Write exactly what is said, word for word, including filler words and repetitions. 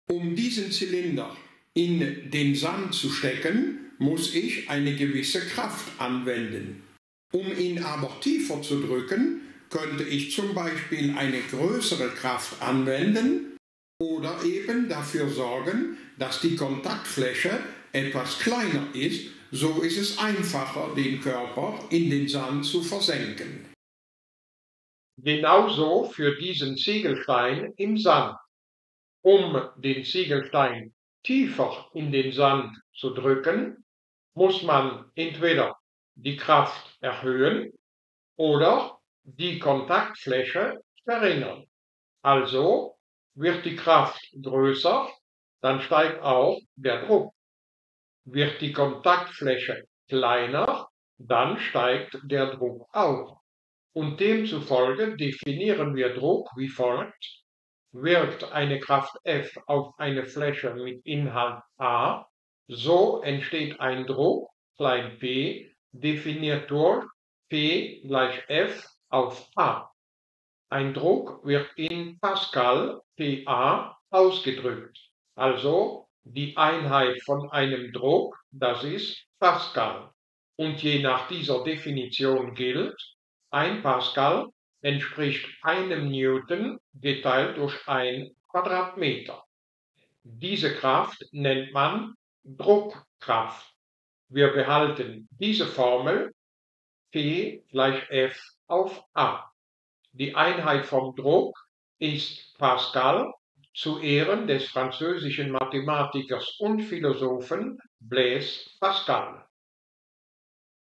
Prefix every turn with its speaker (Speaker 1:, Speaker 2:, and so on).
Speaker 1: Um diesen Zylinder in den Sand zu stecken, muss ich eine gewisse Kraft anwenden. Um ihn aber tiefer zu drücken, könnte ich zum Beispiel eine größere Kraft anwenden oder eben dafür sorgen, dass die Kontaktfläche etwas kleiner ist, so ist es einfacher, den Körper in den Sand zu versenken. Genauso für diesen Ziegelstein im Sand. Um den Ziegelstein tiefer in den Sand zu drücken, muss man entweder die Kraft erhöhen oder die Kontaktfläche verringern. Also wird die Kraft größer, dann steigt auch der Druck. Wird die Kontaktfläche kleiner, dann steigt der Druck auch. Und demzufolge definieren wir Druck wie folgt. Wirkt eine Kraft F auf eine Fläche mit Inhalt A, so entsteht ein Druck, klein p, definiert durch P gleich F auf A. Ein Druck wird in Pascal Pa ausgedrückt, also die Einheit von einem Druck, das ist Pascal. Und je nach dieser Definition gilt, ein Pascal entspricht einem Newton geteilt durch ein Quadratmeter. Diese Kraft nennt man Druckkraft. Wir behalten diese Formel P gleich F auf A. Die Einheit vom Druck ist Pascal zu Ehren des französischen Mathematikers und Philosophen Blaise Pascal.